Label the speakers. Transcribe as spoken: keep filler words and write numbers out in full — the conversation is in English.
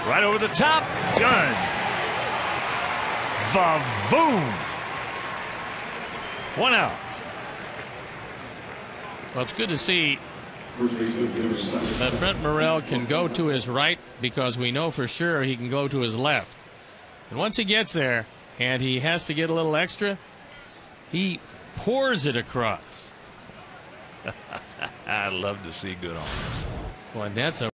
Speaker 1: Right over the top. Good. Vavoom. One out.
Speaker 2: Well, it's good to see that Brent Morel can go to his right, because we know for sure he can go to his left. And once he gets there and he has to get a little extra, he pours it across.
Speaker 1: I'd love to see good on.
Speaker 2: Well, that's a